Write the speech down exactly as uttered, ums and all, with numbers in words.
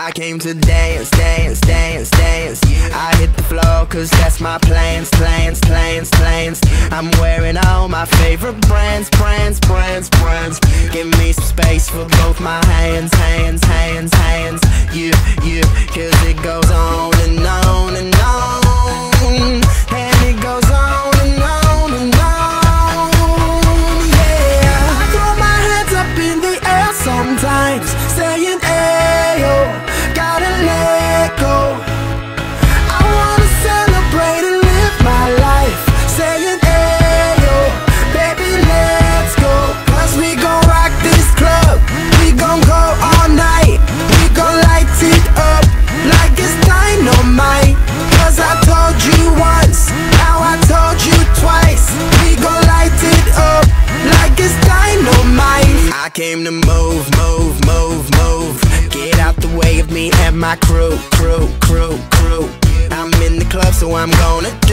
I came to dance, dance, dance, dance. I hit the floor cause that's my plans, plans, plans, plans. I'm wearing all my favorite brands, brands, brands, brands. Give me some space for both my hands, hands, hands, hands. You, you, cause it goes on and on and on. And it goes on and on and on. Yeah, I throw my hands up in the air sometimes, saying ayo, gotta let go. I wanna celebrate and live my life, saying ayo, baby let's go. Cause we gon' rock this club, we gon' go all night. We gon' light it up like it's dynamite. Cause I told you once, now I told you twice. We gon' light it up like it's dynamite. I came to move, move, move, move. Get out the way of me and my crew, crew, crew, crew. I'm in the club so I'm gonna